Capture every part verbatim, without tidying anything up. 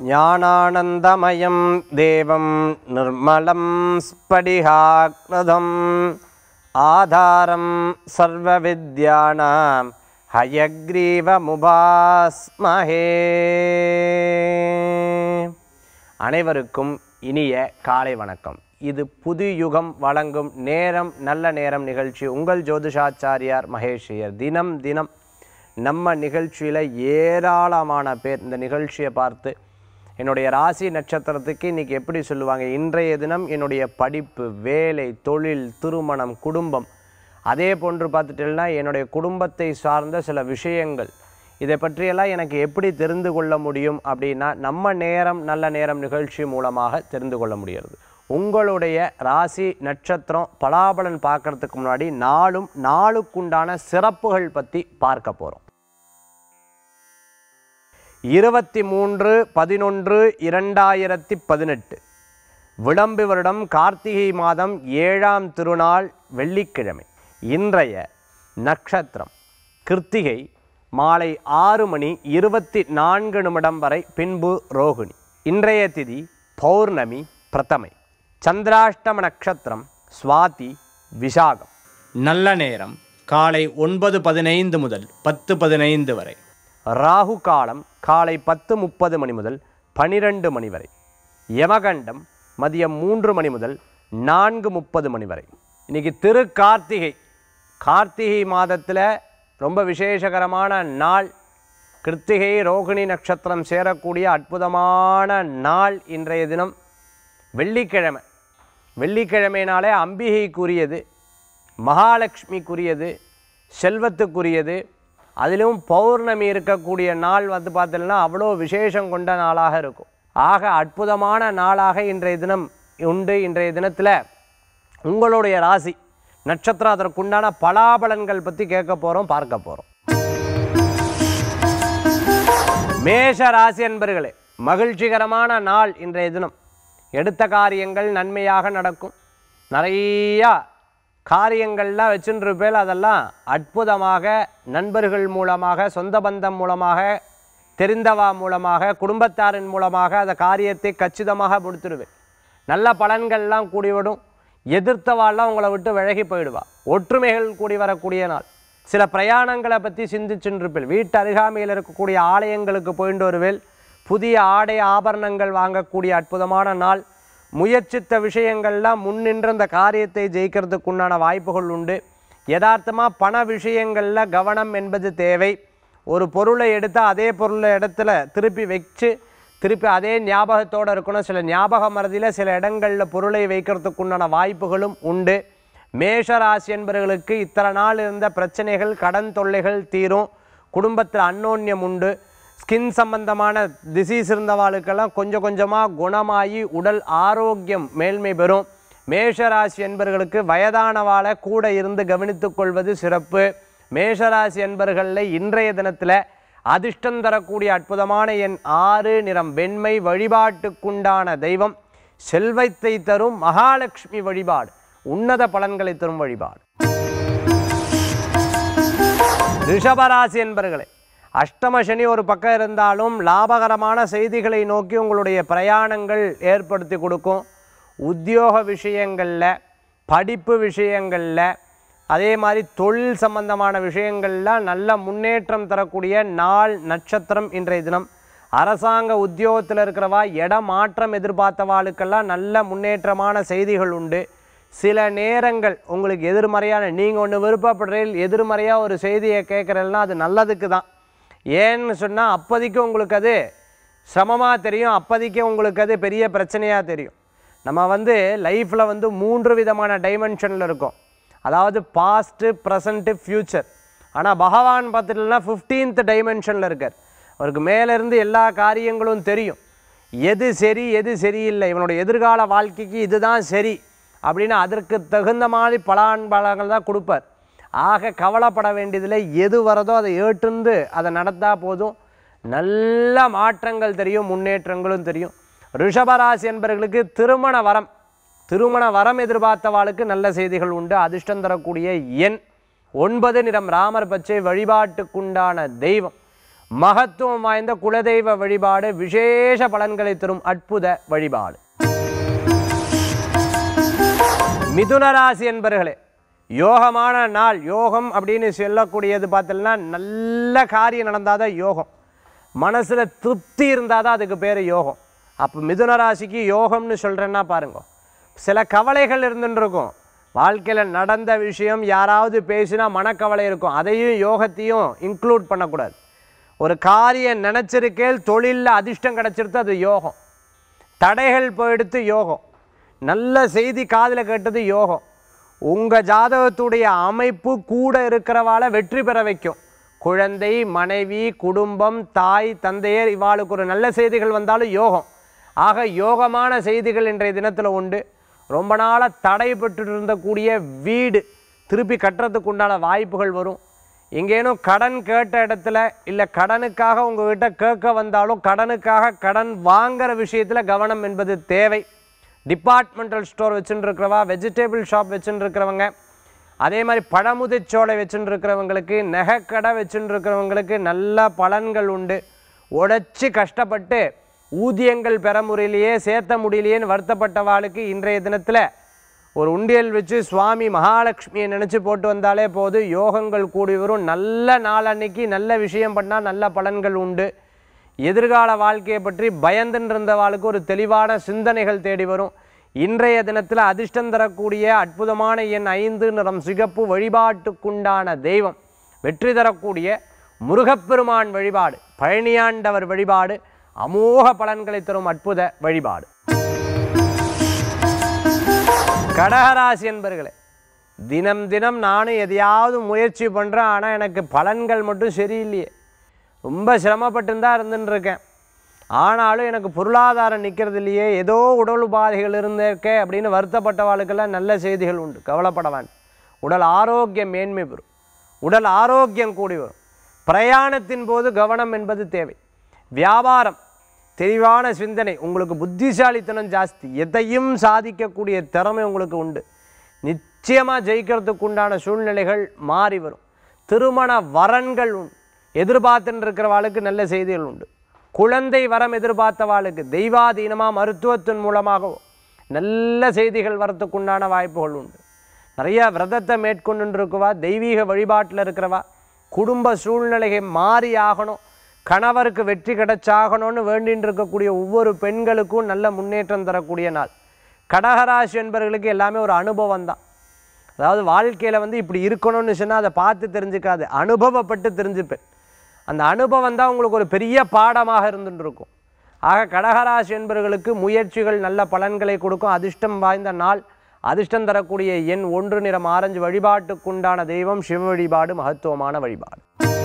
ஞானானந்தமயம் தேவம் நிர்மலம் ஸ்படிகாக்ருதம் ஆதாரம் சர்வவித்யானாம் ஹயக்ரீவமுபாஸ்மஹே. அனைவருக்கும் இனிய காலை வணக்கம். இது புது யுகம் வழங்கும் நேரம் நல்ல நேரம் நிகழ்ச்சி. உங்கள் ஜோதிஷாச்சாரியார் மகேஷியர். தினம் தினம் நம்ம நிகழ்ச்சியில் ஏராளமான பேர் இந்த நிகழ்ச்சியை பார்த்து என்னுடைய ராசி நட்சத்திரத்துக்கு இன்றைக்கி எப்படி சொல்லுவாங்க, இன்றைய தினம் என்னுடைய படிப்பு, வேலை, தொழில், திருமணம், குடும்பம், அதே போன்று பார்த்துட்டேன்னா என்னுடைய குடும்பத்தை சார்ந்த சில விஷயங்கள், இதை பற்றியெல்லாம் எனக்கு எப்படி தெரிந்து கொள்ள முடியும் அப்படின்னா நம்ம நேரம் நல்ல நேரம் நிகழ்ச்சி மூலமாக தெரிந்து கொள்ள முடிகிறது. உங்களுடைய ராசி நட்சத்திரம் பலாபலன் பார்க்குறதுக்கு முன்னாடி நாளும் நாளுக்குண்டான சிறப்புகள் பற்றி பார்க்க போகிறோம். இருபத்தி மூன்று பதினொன்று இரண்டாயிரத்தி பதினெட்டு விளம்பு வருடம் கார்த்திகை மாதம் ஏழாம் திருநாள் வெள்ளிக்கிழமை. இன்றைய நட்சத்திரம் கிருத்திகை, மாலை ஆறு மணி இருபத்தி நான்கு நிமிடம் வரை, பின்பு ரோகிணி. இன்றைய திதி பௌர்ணமி பிரதமை. சந்திராஷ்டம நட்சத்திரம் சுவாதி விசாகம். நல்ல நேரம் காலை ஒன்பது பதினைந்து முதல் பத்து பதினைந்து வரை. ராகு காலம் காலை பத்து முப்பது மணி முதல் பனிரெண்டு மணி வரை. யமகண்டம் மதியம் மூன்று மணி முதல் நான்கு முப்பது மணி வரை. இன்றைக்கி திரு கார்த்திகை. கார்த்திகை மாதத்தில் ரொம்ப விசேஷகரமான நாள். கிருத்திகை ரோகிணி நட்சத்திரம் சேரக்கூடிய அற்புதமான நாள் இன்றைய தினம். வெள்ளிக்கிழமை. வெள்ளிக்கிழமைனாலே அம்பிகைக்குரியது, மகாலட்சுமிக்குரியது, செல்வத்துக்குரியது. அதிலும் பௌர்ணமி இருக்கக்கூடிய நாள் வந்து பார்த்தீங்கன்னா அவ்வளோ விசேஷம் கொண்ட நாளாக இருக்கும். ஆக அற்புதமான நாளாக இன்றைய தினம் உண்டு. இன்றைய தினத்தில் உங்களுடைய ராசி நட்சத்திரம் அதற்குண்டான பலாபலன்கள் பற்றி கேட்க போகிறோம், பார்க்க போகிறோம். மேஷ ராசி என்பர்களே, மகிழ்ச்சிகரமான நாள் இன்றைய தினம். எடுத்த காரியங்கள் நன்மையாக நடக்கும். நிறையா காரியங்கள்லாம் வச்சுருப்பேன், அதெல்லாம் அற்புதமாக நண்பர்கள் மூலமாக, சொந்த பந்தம் மூலமாக, தெரிந்தவா மூலமாக, குடும்பத்தாரின் மூலமாக அந்த காரியத்தை கச்சிதமாக முடித்துடுவேன். நல்ல பலன்கள்லாம் கூடிவிடும். எதிர்த்தவாள்லாம் உங்களை விட்டு விலகி போயிடுவா. ஒற்றுமைகள் கூடி வரக்கூடிய நாள். சில பிரயாணங்களை பற்றி சிந்திச்சுருப்பேன். வீட்டு அருகாமையில் இருக்கக்கூடிய ஆலயங்களுக்கு போயிட்டு வருவேல். புதிய ஆடை ஆபரணங்கள் வாங்கக்கூடிய அற்புதமான நாள். முயற்சித்த விஷயங்கள்லாம் முன்னின்று அந்த காரியத்தை ஜெயிக்கிறதுக்கு உண்டான வாய்ப்புகள் உண்டு. யதார்த்தமாக பண விஷயங்களில் கவனம் என்பது தேவை. ஒரு பொருளை எடுத்தால் அதே பொருளை இடத்துல திருப்பி வச்சு திருப்பி அதே ஞாபகத்தோடு இருக்கணும். சில ஞாபக மறதியில் சில இடங்களில் பொருளை வைக்கிறதுக்கு உண்டான வாய்ப்புகளும் உண்டு. மேஷராசி என்பவர்களுக்கு இத்தனை நாள் இருந்த பிரச்சனைகள், கடன் தொல்லைகள் தீரும். குடும்பத்தில் அன்னோன்யம் உண்டு. ஸ்கின் சம்பந்தமான டிசீஸ் இருந்தவாளுக்கெல்லாம் கொஞ்சம் கொஞ்சமாக குணமாகி உடல் ஆரோக்கியம் மேன்மை பெறும். மேஷராசி என்பவர்களுக்கு வயதானவாளை கூட இருந்து கவனித்துக் கொள்வது சிறப்பு. மேஷராசி என்பவர்களில் இன்றைய தினத்தில் அதிர்ஷ்டம் தரக்கூடிய அற்புதமான எண் ஆறு, நிறம் வெண்மை. வழிபாட்டுக்குண்டான தெய்வம் செல்வத்தை தரும் மகாலட்சுமி வழிபாடு, உன்னத பலன்களை தரும் வழிபாடு. ரிஷபராசி என்பவர்களே, அஷ்டம சனி ஒரு பக்கம் இருந்தாலும் லாபகரமான செய்திகளை நோக்கி உங்களுடைய பிரயாணங்கள் ஏற்படுத்தி கொடுக்கும். உத்தியோக விஷயங்களில், படிப்பு விஷயங்களில், அதே மாதிரி தொழில் சம்பந்தமான விஷயங்களில் நல்ல முன்னேற்றம் தரக்கூடிய நாள் நட்சத்திரம் இன்றைய தினம். அரசாங்க உத்தியோகத்தில் இருக்கிறவா இடம் மாற்றம் எதிர்பார்த்தவாளுக்கெல்லாம் நல்ல முன்னேற்றமான செய்திகள் உண்டு. சில நேரங்கள் உங்களுக்கு எதிர்மறையான, நீங்கள் ஒன்று விருப்பப்படுறீர்கள், எதிர்மறையாக ஒரு செய்தியை கேட்குறதுனா அது நல்லதுக்கு தான். ஏன்னு சொன்னால் அப்போதைக்கு உங்களுக்கு அது சிரமமாக தெரியும், அப்போதைக்கு உங்களுக்கு அது பெரிய பிரச்சனையாக தெரியும். நம்ம வந்து லைஃப்பில் வந்து மூன்று விதமான டைமென்ஷனில் இருக்கும். அதாவது பாஸ்ட்டு, ப்ரெசண்ட்டு, ஃப்யூச்சர். ஆனால் பகவான் பார்த்துட்டுனா ஃபிஃப்டீன்த் டைமென்ஷனில் இருக்கார். அவருக்கு மேலேருந்து எல்லா காரியங்களும் தெரியும். எது சரி எது சரியில்லை, இவனுடைய எதிர்கால வாழ்க்கைக்கு இதுதான் சரி அப்படின்னு அதற்கு தகுந்த மாதிரி பலான் பலங்கள் தான் கொடுப்பார். ஆக கவலைப்பட வேண்டியதில்லை. எது வரதோ அதை ஏற்றுந்து அதை நடத்தா போதும். நல்ல மாற்றங்கள் தெரியும், முன்னேற்றங்களும் தெரியும். ரிஷபராசி என்பவர்களுக்கு திருமண வரம் திருமண வரம் எதிர்பார்த்தவாளுக்கு நல்ல செய்திகள் உண்டு. அதிர்ஷ்டம் தரக்கூடிய எண் ஒன்பது, நிறம் ராமர் பச்சை. வழிபாட்டுக்குண்டான தெய்வம் மகத்துவம் வாய்ந்த குலதெய்வ வழிபாடு விசேஷ பலன்களை தரும் அற்புத வழிபாடு. மிதுன ராசி என்பர்களே, யோகமான நாள். யோகம் அப்படின்னு சொல்லக்கூடியது பார்த்தீங்கன்னா நல்ல காரியம் நடந்தாதான் யோகம். மனசில் திருப்தி இருந்தால் தான் அதுக்கு பேர் யோகம். அப்போ மிதுன ராசிக்கு யோகம்னு சொல்கிறேன்னா பாருங்க, சில கவலைகள் இருந்துன்னு இருக்கும். வாழ்க்கையில் நடந்த விஷயம் யாராவது பேசினா மனக்கவலை இருக்கும். அதையும் யோகத்தையும் இன்க்ளூட் பண்ணக்கூடாது. ஒரு காரியம் நினச்சிருக்கேள், தொழிலில் அதிர்ஷ்டம் கிடச்சிருத்து, அது யோகம். தடைகள் போயிடுத்து, யோகம். நல்ல செய்தி காதில் கேட்டது, யோகம். உங்கள் ஜாதகத்துடைய அமைப்பு கூட இருக்கிறவாளை வெற்றி பெற வைக்கும். குழந்தை, மனைவி, குடும்பம், தாய், தந்தையர், இவாளுக்கு ஒரு நல்ல செய்திகள் வந்தாலும் யோகம். ஆக யோகமான செய்திகள் இன்றைய தினத்தில் உண்டு. ரொம்ப நாளாக தடைப்பட்டு இருந்தக்கூடிய வீடு திருப்பி கட்டுறதுக்கு உண்டான வாய்ப்புகள் வரும். எங்கேனும் கடன் கேட்ட இடத்துல இல்லை கடனுக்காக உங்கள்கிட்ட கேட்க வந்தாலும் கடனுக்காக கடன் வாங்குகிற விஷயத்தில் கவனம் என்பது தேவை. டிபார்ட்மெண்டல் ஸ்டோர் வச்சுட்டு இருக்கிறவா, வெஜிடபிள் ஷாப் வச்சுட்டு இருக்கிறவங்க, அதே மாதிரி பழமுதிர்ச்சோலை வச்சுட்டு இருக்கிறவங்களுக்கு, நகைக்கடை வச்சுட்டு இருக்கிறவங்களுக்கு நல்ல பலன்கள் உண்டு. உழைச்சி கஷ்டப்பட்டு ஊதியங்கள் பெற முடியலையே, சேர்த்த முடியலையேன்னு வருத்தப்பட்டவாளுக்கு இன்றைய தினத்தில் ஒரு உண்டியல் வச்சு சுவாமி மகாலட்சுமியை நினச்சி போட்டு வந்தாலே போது யோகங்கள் கூடி வரும். நல்ல நாள் அன்னைக்கு நல்ல விஷயம் பண்ணால் நல்ல பலன்கள் உண்டு. எதிர்கால வாழ்க்கையை பற்றி பயந்துன்னு இருந்தவாளுக்கு ஒரு தெளிவான சிந்தனைகள் தேடி வரும். இன்றைய தினத்தில் அதிர்ஷ்டம் தரக்கூடிய அற்புதமான எண் ஐந்து, நிறம் சிகப்பு. வழிபாட்டுக்குண்டான தெய்வம் வெற்றி தரக்கூடிய முருகப்பெருமான் வழிபாடு, பழனியாண்டவர் வழிபாடு அமோக பலன்களை தரும் அற்புத வழிபாடு. கடகராசி என்பர்களே, தினம் தினம் நானும் எதையாவது முயற்சி பண்ணுறேன், ஆனால் எனக்கு பலன்கள் மட்டும் சரியில்லையே, ரொம்ப சிரமப்பட்டுதான் இருந்துன்னு இருக்கேன், ஆனாலும் எனக்கு பொருளாதாரம் நிற்கிறது இல்லையே, ஏதோ உடல் உபாதைகள் இருந்திருக்கே அப்படின்னு வருத்தப்பட்டவாளுக்கெல்லாம் நல்ல செய்திகள் உண்டு. கவலைப்பட வேண்டாம். உடல் ஆரோக்கியம் மேன்மை பெறும். உடல் ஆரோக்கியம் கூடி வரும். பிரயாணத்தின் போது கவனம் என்பது தேவை. வியாபாரம், தெளிவான சிந்தனை, உங்களுக்கு புத்திசாலித்தனம் ஜாஸ்தி, எதையும் சாதிக்கக்கூடிய திறமை உங்களுக்கு உண்டு. நிச்சயமாக ஜெயிக்கிறதுக்கு உண்டான சூழ்நிலைகள் மாறி வரும். திருமண வரன்கள் உண்டு. எதிர்பார்த்துன்னு இருக்கிறவாளுக்கு நல்ல செய்திகள் உண்டு. குழந்தை வரம் எதிர்பார்த்தவாளுக்கு தெய்வாதீனமாக மருத்துவத்தின் மூலமாகவோ நல்ல செய்திகள் வரத்துக்குண்டான வாய்ப்புகள் உண்டு. நிறையா விரதத்தை மேற்கொண்டு இருக்குவா, தெய்வீக வழிபாட்டில் இருக்கிறவா, குடும்ப சூழ்நிலையை மாறி ஆகணும், கணவருக்கு வெற்றி கிடைச்சாகணும்னு வேண்டின்னு இருக்கக்கூடிய ஒவ்வொரு பெண்களுக்கும் நல்ல முன்னேற்றம் தரக்கூடிய நாள். கடகராசி என்பவர்களுக்கு எல்லாமே ஒரு அனுபவம் தான். அதாவது வாழ்க்கையில் வந்து இப்படி இருக்கணும்னு சொன்னால் அதை பார்த்து தெரிஞ்சுக்காது, அனுபவப்பட்டு தெரிஞ்சுப்பேன். அந்த அனுபவம் தான் உங்களுக்கு ஒரு பெரிய பாடமாக இருந்துட்டு இருக்கும். ஆக கடகராசி என்பவர்களுக்கு முயற்சிகள் நல்ல பலன்களை கொடுக்கும். அதிர்ஷ்டம் வாய்ந்த நாள். அதிர்ஷ்டம் தரக்கூடிய எண் ஒன்று, நிறம் ஆரஞ்சு. வழிபாட்டுக்குண்டான தெய்வம் சிவ வழிபாடு மகத்துவமான வழிபாடு.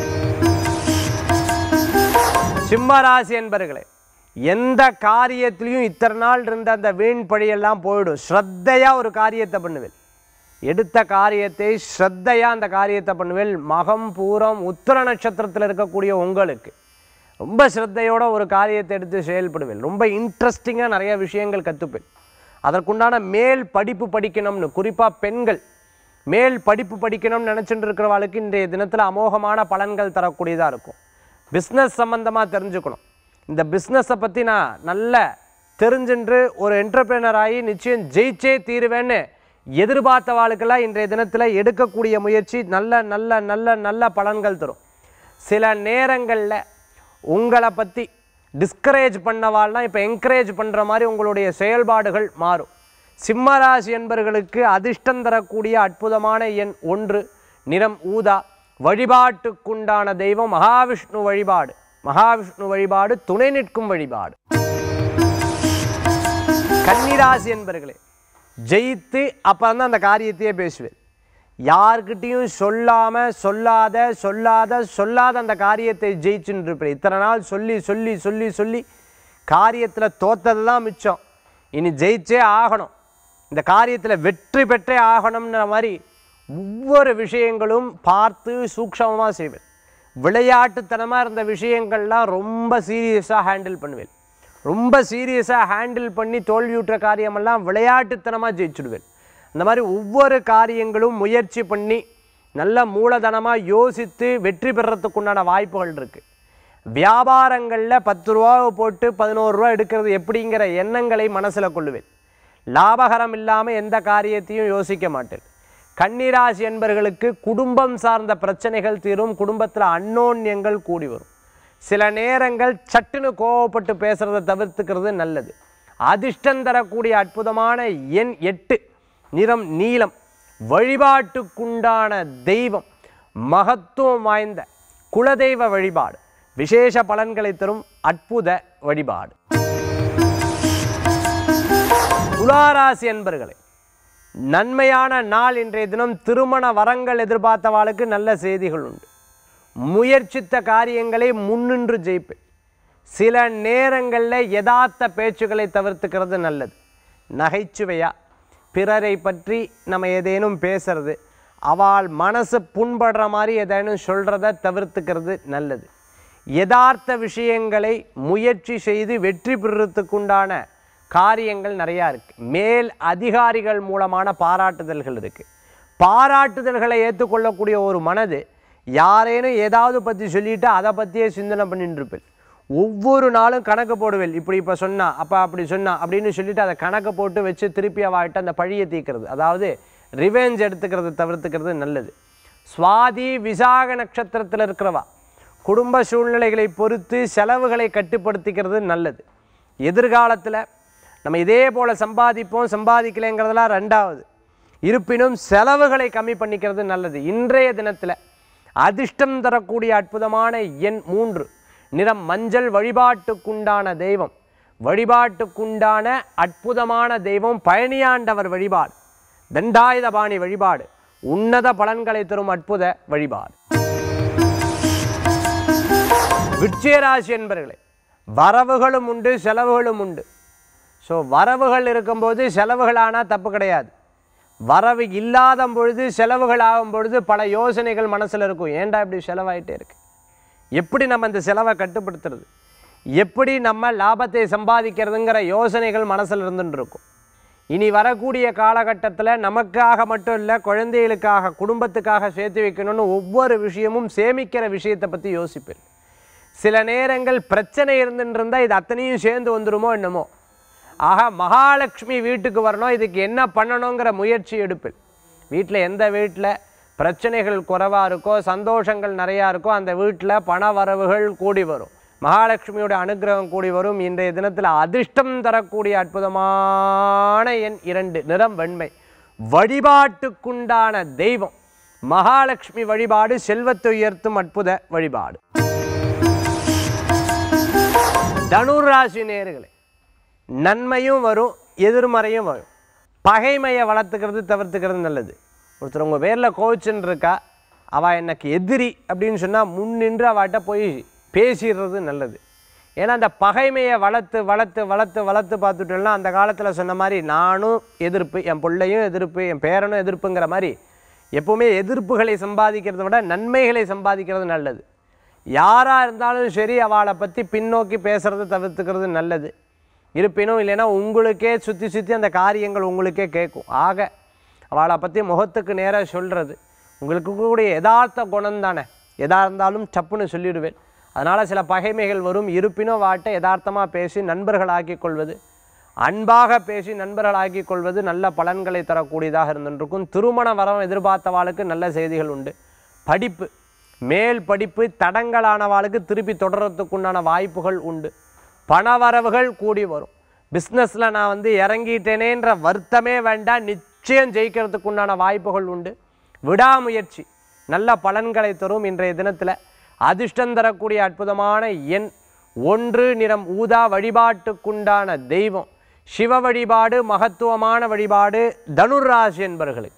சிம்மராசி என்பர்களே, எந்த காரியத்திலையும் இத்தனை நாள் இருந்த அந்த வீண் பழியெல்லாம் போயிடும். ஸ்ரத்தையாக ஒரு காரியத்தை பண்ணுவேன். எடுத்த காரியத்தை ஸ்ரத்தையாக அந்த காரியத்தை பண்ணுவேன். மகம், பூரம், உத்திர நட்சத்திரத்தில் இருக்கக்கூடிய உங்களுக்கு ரொம்ப ஸ்ரத்தையோட ஒரு காரியத்தை எடுத்து செயல்படுவேன். ரொம்ப இன்ட்ரெஸ்டிங்காக நிறைய விஷயங்கள் கற்றுப்பேன். அதற்குண்டான மேல் படிப்பு படிக்கணும்னு, குறிப்பாக பெண்கள் மேல் படிப்பு படிக்கணும்னு நினச்சிட்டு இருக்கிறவாளுக்கு இன்றைய தினத்தில் அமோகமான பலன்கள் தரக்கூடியதாக இருக்கும். பிஸ்னஸ் சம்மந்தமாக தெரிஞ்சுக்கணும். இந்த பிஸ்னஸை பற்றி நான் நல்ல தெரிஞ்சுன்று ஒரு என்டர்பிரினர் ஆகி நிச்சயம் ஜெயிச்சே தீருவேன்னு எதிர்பார்த்தவாளுக்கெல்லாம் இன்றைய தினத்தில் எடுக்கக்கூடிய முயற்சி நல்ல நல்ல நல்ல நல்ல பலன்கள் தரும். சில நேரங்களில் உங்களை பற்றி டிஸ்கரேஜ் பண்ணவாள்லாம் இப்போ என்கரேஜ் பண்ணுற மாதிரி உங்களுடைய செயல்பாடுகள் மாறும். சிம்மராசி என்பவர்களுக்கு அதிர்ஷ்டம் தரக்கூடிய அற்புதமான எண் ஒன்று, நிறம் ஊதா. வழிபாட்டுக்குண்டான தெய்வம் மகாவிஷ்ணு வழிபாடு. மகாவிஷ்ணு வழிபாடு துணை நிற்கும் வழிபாடு. கன்னிராசி என்பவர்களே, ஜெயித்து அப்புறம் தான் அந்த காரியத்தையே பேசுவேன். யார்கிட்டையும் சொல்லாமல் சொல்லாத சொல்லாத சொல்லாத அந்த காரியத்தை ஜெயிச்சுன்னு இருப்பேன். இத்தனை நாள் சொல்லி சொல்லி சொல்லி சொல்லி காரியத்தில் தோத்தது தான் மிச்சம். இனி ஜெயிச்சே ஆகணும், இந்த காரியத்தில் வெற்றி பெற்றே ஆகணும்ன்ற மாதிரி ஒவ்வொரு விஷயங்களும் பார்த்து சூக்ஷமமாக செய்வேன். விளையாட்டுத்தனமாக இருந்த விஷயங்கள்லாம் ரொம்ப சீரியஸாக ஹேண்டில் பண்ணுவேன். ரொம்ப சீரியஸாக ஹேண்டில் பண்ணி தோல்வியுற்ற காரியமெல்லாம் விளையாட்டுத்தனமாக ஜெயிச்சுடுவேன். அந்த மாதிரி ஒவ்வொரு காரியங்களும் முயற்சி பண்ணி நல்ல மூலதனமாக யோசித்து வெற்றி பெறத்துக்குண்டான வாய்ப்புகள் இருக்குது. வியாபாரங்களில் பத்து ரூபாவை போட்டு பதினோரு ரூபா எடுக்கிறது எப்படிங்கிற எண்ணங்களை மனசில் கொள்ளுவேன். லாபகரம் இல்லாமல் எந்த காரியத்தையும் யோசிக்க மாட்டேன். கன்னிராசி என்பர்களுக்கு குடும்பம் சார்ந்த பிரச்சனைகள் தீரும். குடும்பத்தில் அன்னோன்யங்கள் கூடி வரும். சில நேரங்கள் சட்டுன்னு கோவப்பட்டு பேசுகிறத தவிர்த்துக்கிறது நல்லது. அதிர்ஷ்டம் தரக்கூடிய அற்புதமான எண் எட்டு, நிறம் நீலம். வழிபாட்டுக்குண்டான தெய்வம் மகத்துவம் வாய்ந்த குலதெய்வ வழிபாடு. விசேஷ பலன்களை தரும் அற்புத வழிபாடு. துளாராசி என்பர்களே, நன்மையான நாள் இன்றைய தினம். திருமண வரங்கள் எதிர்பார்த்தவாளுக்கு நல்ல செய்திகள் உண்டு. முயற்சித்த காரியங்களை முன்னின்று ஜெயிப்பேன். சில நேரங்களில் யதார்த்த பேச்சுக்களை தவிர்த்துக்கிறது நல்லது. நகைச்சுவையா பிறரை பற்றி நம்ம ஏதேனும் பேசுறது, அவள் மனசு புண்படுற மாதிரி ஏதேனும் சொல்கிறத தவிர்த்துக்கிறது நல்லது. யதார்த்த விஷயங்களை முயற்சி செய்து வெற்றி பெறுறதுக்குண்டான காரியங்கள் நிறையா இருக்குது. மேல் அதிகாரிகள் மூலமான பாராட்டுதல்கள் இருக்குது. பாராட்டுதல்களை ஏற்றுக்கொள்ளக்கூடிய ஒரு மனது யாரேனும் ஏதாவது பற்றி சொல்லிவிட்டு அதை பற்றியே சிந்தனை பண்ணிட்டு இருப்பேன். ஒவ்வொரு நாளும் கணக்கு போடுவேன். இப்படி இப்போ சொன்னா அப்போ அப்படி சொன்னா அப்படின்னு சொல்லிட்டு அதை கணக்கு போட்டு வச்சு திருப்பி அவாகிட்ட அந்த பழியை தீர்க்கிறது, அதாவது ரிவெஞ்ச் எடுத்துக்கிறது தவிர்த்துக்கிறது நல்லது. சுவாதி விசாக நட்சத்திரத்தில் இருக்கிறவா குடும்ப சூழ்நிலைகளை பொறுத்து செலவுகளை கட்டுப்படுத்திக்கிறது நல்லது. எதிர்காலத்தில் நம்ம இதே போல் சம்பாதிப்போம் சம்பாதிக்கலைங்கிறதெல்லாம் ரெண்டாவது. இருப்பினும் செலவுகளை கம்மி பண்ணிக்கிறது நல்லது. இன்றைய தினத்தில் அதிர்ஷ்டம் தரக்கூடிய அற்புதமான எண் மூன்று, நிறம் மஞ்சள். வழிபாட்டுக்குண்டான தெய்வம் வழிபாட்டுக்குண்டான அற்புதமான தெய்வம் பழனியாண்டவர் வழிபாடு. தண்டாயுதபாணி வழிபாடு உன்னத பலன்களை தரும் அற்புத வழிபாடு. விருச்சிகராசி என்பவர்களே, வரவுகளும் உண்டு செலவுகளும் உண்டு. ஸோ வரவுகள் இருக்கும்போது செலவுகளானால் தப்பு கிடையாது. வரவு இல்லாத பொழுது செலவுகள் ஆகும் பொழுது பல யோசனைகள் மனசில் இருக்கும். ஏன்டா இப்படி செலவாயிட்டே இருக்கு, எப்படி நம்ம இந்த செலவை கட்டுப்படுத்துறது, எப்படி நம்ம லாபத்தை சம்பாதிக்கிறதுங்கிற யோசனைகள் மனசில் இருந்துட்டு இருக்கும். இனி வரக்கூடிய காலகட்டத்தில் நமக்காக மட்டும் இல்லை, குழந்தைகளுக்காக குடும்பத்துக்காக சேர்த்து வைக்கணும்னு ஒவ்வொரு விஷயமும் சேமிக்கிற விஷயத்தை பற்றி யோசிப்பேன். சில நேரங்கள் பிரச்சனை இருந்துட்டு இருந்தால் இது அத்தனையும் சேர்ந்து வந்துடுமோ என்னமோ. ஆக மகாலட்சுமி வீட்டுக்கு வரணும், இதுக்கு என்ன பண்ணணுங்கிற முயற்சி எடுப்பேன். வீட்டில் எந்த வீட்டில் பிரச்சனைகள் குறைவாக இருக்கோ சந்தோஷங்கள் நிறையா இருக்கோ அந்த வீட்டில் பண வரவுகள் கூடி வரும். மகாலட்சுமியோட அனுகிரகம் கூடி வரும். இன்றைய தினத்தில் அதிர்ஷ்டம் தரக்கூடிய அற்புதமான எண் இரண்டு, நிறம் வெண்மை. வழிபாட்டுக்குண்டான தெய்வம் மகாலட்சுமி வழிபாடு. செல்வத்தை உயர்த்தும் அற்புத வழிபாடு. தனுராசி நேயர்களே, நன்மையும் வரும் எதிர்மறையும் வரும். பகைமையை வளர்த்துக்கிறது தவிர்த்துக்கிறது நல்லது. ஒருத்தர் உங்கள் பேரில் கோவிச்சுன்னு இருக்கா, அவள் எனக்கு எதிரி அப்படின்னு சொன்னால் முன்னின்று அவட்ட போய் பேசிடுறது நல்லது. ஏன்னா அந்த பகைமையை வளர்த்து வளர்த்து வளர்த்து வளர்த்து பார்த்துட்டோம்னா அந்த காலத்தில் சொன்ன மாதிரி நானும் எதிர்ப்பு, என் பிள்ளையும் எதிர்ப்பு, என் பேரனும் எதிர்ப்புங்கிற மாதிரி எப்போவுமே எதிர்ப்புகளை சம்பாதிக்கிறத விட நன்மைகளை சம்பாதிக்கிறது நல்லது. யாராக இருந்தாலும் சரி அவளை பற்றி பின்னோக்கி பேசுகிறத தவிர்த்துக்கிறது நல்லது. இருப்பினும் இல்லைன்னா உங்களுக்கே சுற்றி சுற்றி அந்த காரியங்கள் உங்களுக்கே கேட்கும். ஆக அவளை பற்றி முகத்துக்கு நேராக சொல்கிறது உங்களுக்கு கூடிய யதார்த்த குணம் தானே. எதாக இருந்தாலும் சப்புன்னு சொல்லிடுவேன். அதனால் சில பகைமைகள் வரும். இருப்பினும் வாட்டை யதார்த்தமாக பேசி நண்பர்களாக்கி கொள்வது, அன்பாக பேசி நண்பர்களாக்கி கொள்வது நல்ல பலன்களை தரக்கூடியதாக இருந்துருக்கும். திருமண வரம் எதிர்பார்த்தவாளுக்கு நல்ல செய்திகள் உண்டு. படிப்பு மேல் படிப்பு தடங்களானவாளுக்கு திருப்பி தொடர்றதுக்குண்டான வாய்ப்புகள் உண்டு. பணவரவுகள் கூடி வரும். பிஸ்னஸில் நான் வந்து இறங்கிட்டேனேன்ற வருத்தமே வேண்டாம், நிச்சயம் ஜெயிக்கிறதுக்கு உண்டான வாய்ப்புகள் உண்டு. விடாமுயற்சி நல்ல பலன்களை தரும். இன்றைய தினத்தில் அதிர்ஷ்டம் தரக்கூடிய அற்புதமான எண் ஒன்று, நிறம் ஊதா. வழிபாட்டுக்குண்டான தெய்வம் சிவ வழிபாடு. மகத்துவமான வழிபாடு தனுராசி என்பவர்களுக்கு.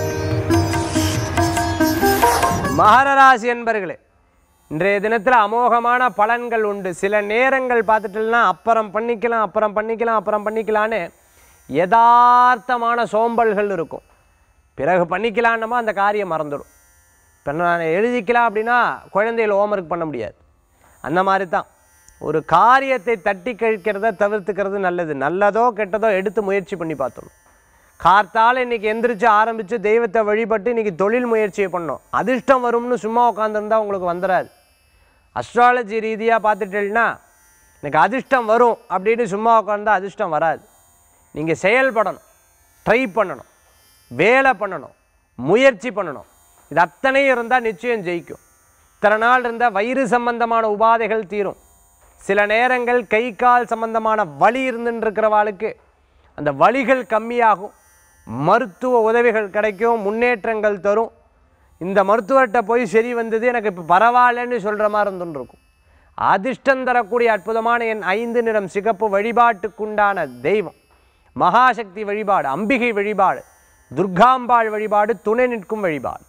மகர ராசி என்பவர்களே, இன்றைய தினத்தில் அமோகமான பலன்கள் உண்டு. சில நேரங்கள் பார்த்துட்டோம்னா அப்புறம் பண்ணிக்கலாம் அப்புறம் பண்ணிக்கலாம் அப்புறம் பண்ணிக்கலான்னு யதார்த்தமான சோம்பல்கள் இருக்கும். பிறகு பண்ணிக்கலான்னமா அந்த காரியம் மறந்துடும். இப்போ நான் எழுதிக்கலாம் அப்படின்னா குழந்தைகள் ஹோம்ஒர்க் பண்ண முடியாது. அந்த மாதிரி தான் ஒரு காரியத்தை தட்டி கழிக்கிறத தவிர்த்துக்கிறது நல்லது. நல்லதோ கெட்டதோ எடுத்து முயற்சி பண்ணி பார்த்தோம். கார்த்தால் இன்றைக்கி எந்திரிச்சு ஆரம்பித்து தெய்வத்தை வழிபட்டு இன்றைக்கி தொழில் முயற்சியை பண்ணோம். அதிர்ஷ்டம் வரும்னு சும்மா உட்காந்துருந்தா உங்களுக்கு வந்துடாது. அஸ்ட்ராலஜி ரீதியாக பார்த்துட்டேன்னா எனக்கு அதிர்ஷ்டம் வரும் அப்படின்னு சும்மா உட்காந்தா அதிர்ஷ்டம் வராது. நீங்கள் செயல்படணும், ட்ரை பண்ணணும், வேலை பண்ணணும், முயற்சி பண்ணணும். இது அத்தனையும் இருந்தால் நிச்சயம் ஜெயிக்கும். இத்தனை நாள் இருந்தால் வயிறு சம்பந்தமான உபாதைகள் தீரும். சில நேரங்கள் கை கால் சம்பந்தமான வலி இருந்துன்னு இருக்கிறவாளுக்கு அந்த வலிகள் கம்மியாகும். மருத்துவ உதவிகள் கிடைக்கும், முன்னேற்றங்கள் தரும். இந்த மருத்துவர்கிட்ட போய் சரி வந்தது எனக்கு இப்போ பரவாயில்லன்னு சொல்கிற மாதிரி இருந்துன்னு இருக்கும். அதிர்ஷ்டம் தரக்கூடிய அற்புதமான என் ஐந்து நிறம் சிகப்பு. வழிபாட்டுக்குண்டான தெய்வம் மகாசக்தி வழிபாடு, அம்பிகை வழிபாடு, துர்காம்பாள் வழிபாடு, துணை நிற்கும் வழிபாடு.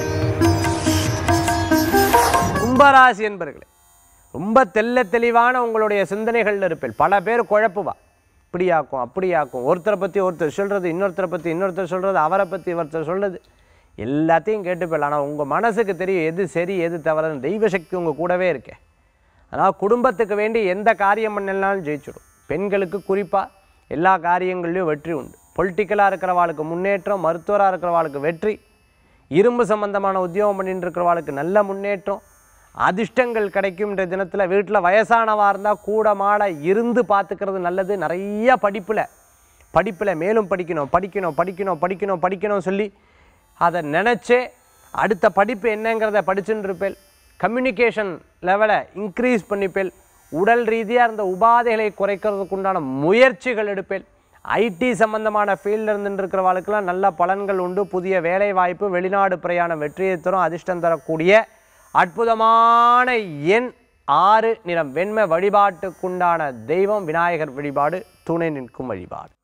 கும்பராசி என்பர்களே, ரொம்ப தெல்ல தெளிவான உங்களுடைய சிந்தனைகள் இருப்பேன். பல பேர் குழப்புவா, இப்படியாக்கும் அப்படியாக்கும், ஒருத்தரை பற்றி ஒருத்தர் சொல்கிறது, இன்னொருத்தரை பற்றி இன்னொருத்தர் சொல்கிறது, அவரை பற்றி ஒருத்தர் சொல்கிறது, எல்லாத்தையும் கேட்டுப்பேன். ஆனால் உங்கள் மனசுக்கு தெரியும் எது சரி எது தவறுன்னு. தெய்வசக்தி உங்கள் கூடவே இருக்கே. அதனால் குடும்பத்துக்கு வேண்டி எந்த காரியம் பண்ணலாலும் ஜெயிச்சிடும். பெண்களுக்கு குறிப்பாக எல்லா காரியங்கள்லையும் வெற்றி உண்டு. பொலிட்டிக்கலாக இருக்கிறவாளுக்கு முன்னேற்றம், மருத்துவராக இருக்கிறவாளுக்கு வெற்றி, இரும்பு சம்பந்தமான உத்தியோகம் பண்ணிட்டு இருக்கிறவாளுக்கு நல்ல முன்னேற்றம், அதிர்ஷ்டங்கள் கிடைக்கும்ன்ற தினத்தில். வீட்டில் வயசானவாக இருந்தால் கூட மாட இருந்து பார்த்துக்கிறது நல்லது. நிறைய படிப்பில் படிப்பில் மேலும் படிக்கணும் படிக்கணும் படிக்கணும் படிக்கணும் படிக்கணும் சொல்லி அதை நினச்சே அடுத்த படிப்பு என்னங்கிறத படிச்சுன்னு இருப்பேன். கம்யூனிகேஷன் லெவலை இன்க்ரீஸ் பண்ணிப்பேன். உடல் ரீதியாக இருந்த உபாதைகளை குறைக்கிறதுக்கு உண்டான முயற்சிகள் எடுப்பேன். ஐடி சம்பந்தமான ஃபீல்டில் இருந்துட்டு இருக்கிறவாளுக்கெல்லாம் நல்ல பலன்கள் உண்டு. புதிய வேலை வாய்ப்பு, வெளிநாடு பிரயாணம் வெற்றியை தரும். அதிர்ஷ்டம் தரக்கூடிய அற்புதமான எண் ஆறு, நிறம் வெண்மை. வழிபாட்டுக்குண்டான தெய்வம் விநாயகர் வழிபாடு, துணை நிற்கும் வழிபாடு.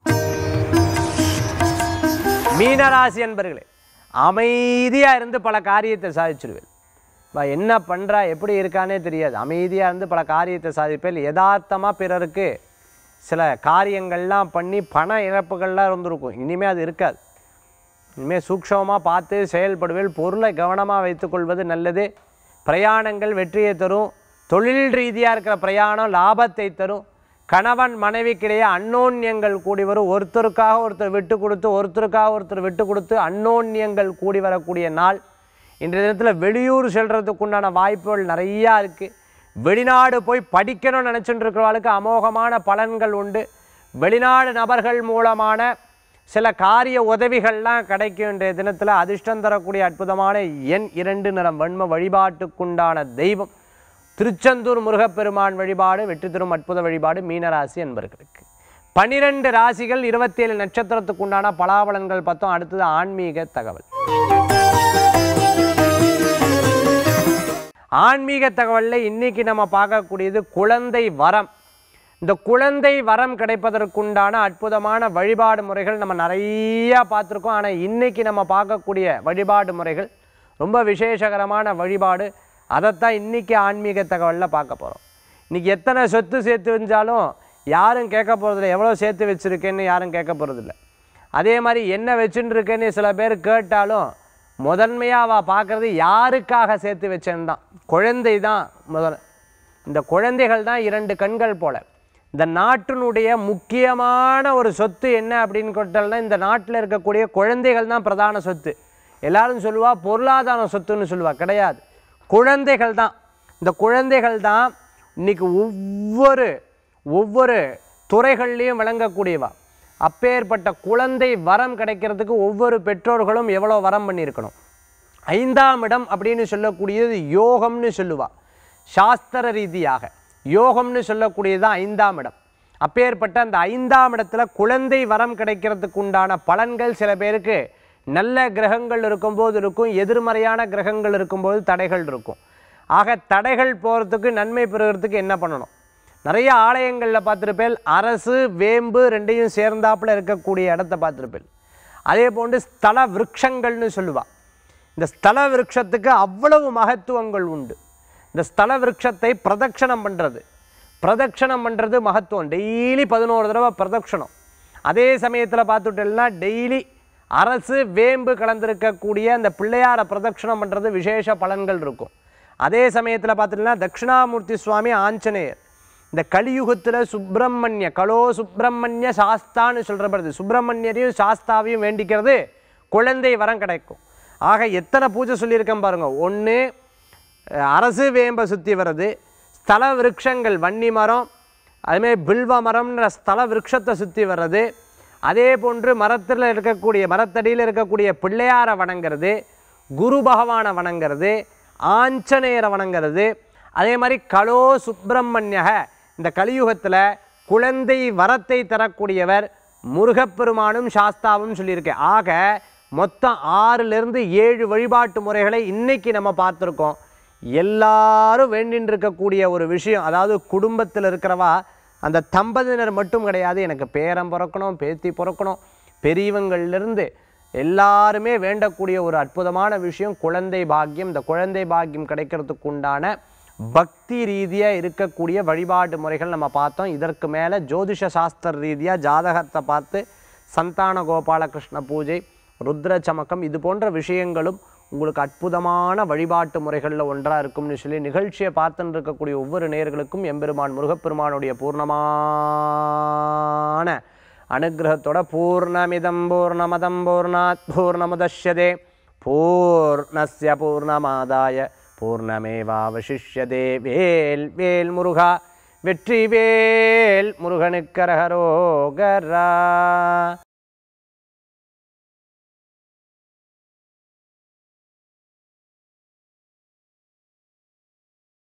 மீனராசி அன்பர்களே, அமைதியாக இருந்து பல காரியத்தை சாதிச்சிருவேன். என்ன பண்ணுறா எப்படி இருக்கானே தெரியாது, அமைதியாக இருந்து பல காரியத்தை சாதிப்பேன். யதார்த்தமாக பிறருக்கு சில காரியங்கள்லாம் பண்ணி பண இழப்புகள்லாம் இருந்திருக்கும். இனிமேல் அது இருக்காது. இனிமேல் சூக்ஷமாக பார்த்து செயல்படுவேன். பொருளை கவனமாக வைத்துக்கொள்வது நல்லது. பிரயாணங்கள் வெற்றியை தரும். தொழில் ரீதியாக இருக்கிற பிரயாணம் லாபத்தை தரும். கணவன் மனைவிக்கிடையே அன்னோன்யங்கள் கூடி வரும். ஒருத்தருக்காக ஒருத்தர் விட்டு கொடுத்து ஒருத்தருக்காக ஒருத்தர் விட்டு கொடுத்து அன்னோன்யங்கள் கூடி வரக்கூடிய நாள். இன்றைய தினத்தில் வெளியூர் செல்றதுக்கு உண்டான வாய்ப்புகள் நிறையா இருக்குது. வெளிநாடு போய் படிக்கணும்னு நினச்சிட்டு இருக்கிறவர்களுக்கு அமோகமான பலன்கள் உண்டு. வெளிநாடு நபர்கள் மூலமான சில காரிய உதவிகள்லாம் கிடைக்கும். இன்றைய தினத்தில் அதிர்ஷ்டம் தரக்கூடிய அற்புதமான எண் இரண்டு, நிறம் வெண்மை. வழிபாட்டுக்குண்டான தெய்வம் திருச்செந்தூர் முருகப்பெருமான் வழிபாடு, வெற்றி தரும் அற்புத வழிபாடு. மீனராசி என்பவர்களுக்கு பன்னிரெண்டு ராசிகள் இருபத்தி ஏழு நட்சத்திரத்துக்கு உண்டான பலாபலன்கள் பார்த்தோம். அடுத்தது ஆன்மீக தகவல். ஆன்மீக தகவலில் இன்றைக்கி நம்ம பார்க்கக்கூடியது குழந்தை வரம். இந்த குழந்தை வரம் கிடைப்பதற்குண்டான அற்புதமான வழிபாடு முறைகள் நம்ம நிறையா பார்த்துருக்கோம். ஆனால் இன்றைக்கி நம்ம பார்க்கக்கூடிய வழிபாடு முறைகள் ரொம்ப விசேஷகரமான வழிபாடு. அதைத்தான் இன்றைக்கி ஆன்மீக தகவலில் பார்க்க போகிறோம். இன்றைக்கி எத்தனை சொத்து சேர்த்து வச்சாலும் யாரும் கேட்க போகிறதில்ல. எவ்வளோ சேர்த்து வச்சுருக்கேன்னு யாரும் கேட்க போகிறதில்ல. அதே மாதிரி என்ன வச்சுன்னு இருக்கேன்னு சில பேர் கேட்டாலும் முதன்மையாக அவள் பார்க்குறது யாருக்காக சேர்த்து வச்சேன்னு தான். குழந்தை தான் முதல். இந்த குழந்தைகள் தான் இரண்டு கண்கள் போல். இந்த நாட்டினுடைய முக்கியமான ஒரு சொத்து என்ன அப்படின்னு கேட்டால்னா இந்த நாட்டில் இருக்கக்கூடிய குழந்தைகள் தான் பிரதான சொத்து. எல்லாரும் சொல்லுவா பொருளாதார சொத்துன்னு சொல்லுவா. கிடையாது, குழந்தைகள் தான். இந்த குழந்தைகள் தான் இன்றைக்கி ஒவ்வொரு ஒவ்வொரு துறைகள்லையும் விளங்கக்கூடியவா. அப்பேற்பட்ட குழந்தை வரம் கிடைக்கிறதுக்கு ஒவ்வொரு பெற்றோர்களும் எவ்வளோ வரம் பண்ணியிருக்கணும். ஐந்தாம் இடம் அப்படின்னு சொல்லக்கூடியது யோகம்னு சொல்லுவா. சாஸ்திர ரீதியாக யோகம்னு சொல்லக்கூடியது தான் ஐந்தாம் இடம். அப்பேற்பட்ட அந்த ஐந்தாம் இடத்துல குழந்தை வரம் கிடைக்கிறதுக்கு உண்டான பலன்கள் சில பேருக்கு நல்ல கிரகங்கள் இருக்கும்போது இருக்கும், எதிர்மறையான கிரகங்கள் இருக்கும்போது தடைகள் இருக்கும். ஆக தடைகள் போகிறதுக்கு நன்மை பெறுகிறதுக்கு என்ன பண்ணணும்? நிறைய ஆலயங்களில் பார்த்துருப்பேன் அரசு வேம்பு ரெண்டையும் சேர்ந்தாப்பில் இருக்கக்கூடிய இடத்த பார்த்துருப்பேன். அதே போன்று ஸ்தல விருட்சங்கள்னு சொல்லுவாள். இந்த ஸ்தல விருட்சத்துக்கு அவ்வளவு மகத்துவங்கள் உண்டு. இந்த ஸ்தல விருட்சத்தை பிரதட்சணம் பண்ணுறது பிரதட்சணம் பண்ணுறது மகத்துவம். டெய்லி பதினோரு தடவை பிரதட்சணம். அதே சமயத்தில் பார்த்துட்டேன்னா டெய்லி அரசு வேம்பு கலந்திருக்கக்கூடிய அந்த பிள்ளையாரை பிரதட்சணம் பண்ணுறது விசேஷ பலன்கள் இருக்கும். அதே சமயத்தில் பார்த்துட்டோம்னா தட்சிணாமூர்த்தி சுவாமி ஆஞ்சநேயர் இந்த கலியுகத்தில் சுப்பிரமணிய கலோ சுப்பிரமணிய சாஸ்தான்னு சொல்கிறப்படுது. சுப்பிரமணியரையும் சாஸ்தாவையும் வேண்டிக்கிறது குழந்தை வரம் கிடைக்கும். ஆக எத்தனை பூஜை சொல்லியிருக்கேன் பாருங்கள். ஒன்று அரசு வேம்பை சுற்றி வர்றது, ஸ்தல விருட்சங்கள் வன்னி மரம், அதுமாதிரி பில்வ மரம்ன்ற ஸ்தல விருட்சத்தை சுற்றி வர்றது, அதே போன்று மரத்தில் இருக்கக்கூடிய மரத்தடியில் இருக்கக்கூடிய பிள்ளையாரை வணங்கிறது, குரு பகவானை வணங்கிறது, ஆஞ்சநேயரை வணங்கிறது, அதே மாதிரி கலோ சுப்பிரமணியக இந்த கலியுகத்தில் குழந்தை வரத்தை தரக்கூடியவர் முருகப்பெருமானும் சாஸ்தாவும் சொல்லியிருக்கேன். ஆக மொத்தம் ஆறிலிருந்து ஏழு வழிபாட்டு முறைகளை இன்னைக்கு நம்ம பார்த்துருக்கோம். எல்லாரும் வேண்டின்னு இருக்கக்கூடிய ஒரு விஷயம், அதாவது குடும்பத்தில் இருக்கிறவா அந்த தம்பதியினர் மட்டும் கிடையாது, எனக்கு பேரன் பிறக்கணும், பேத்தி பிறக்கணும், பெரியவங்கள்லேருந்து எல்லாருமே வேண்டக்கூடிய ஒரு அற்புதமான விஷயம் குழந்தை பாக்கியம். இந்த குழந்தை பாக்கியம் கிடைக்கிறதுக்கு உண்டான பக்தி ரீதியாக இருக்கக்கூடிய வழிபாட்டு முறைகள் நம்ம பார்த்தோம். இதற்கு மேலே ஜோதிஷ சாஸ்திர ரீதியாக ஜாதகத்தை பார்த்து சந்தான கோபாலகிருஷ்ண பூஜை, ருத்ர சமக்கம், இது போன்ற விஷயங்களும் உங்களுக்கு அற்புதமான வழிபாட்டு முறைகளில் ஒன்றாக இருக்கும்னு சொல்லி நிகழ்ச்சியை பார்த்துன்னு இருக்கக்கூடிய ஒவ்வொரு நேயர்களுக்கும் எம்பெருமான் முருகப்பெருமானுடைய பூர்ணமான அனுகிரகத்தோட பூர்ணமிதம் பூர்ணமதம் பூர்ணாத் பூர்ணமுதஷ்யதே பூர்ணஸ்ய பூர்ணமாதாய பூர்ணமேவாவசிஷ்யதே. வேல் வேல் முருகா, வெற்றி வேல் முருகனுக்கரகரோகரா.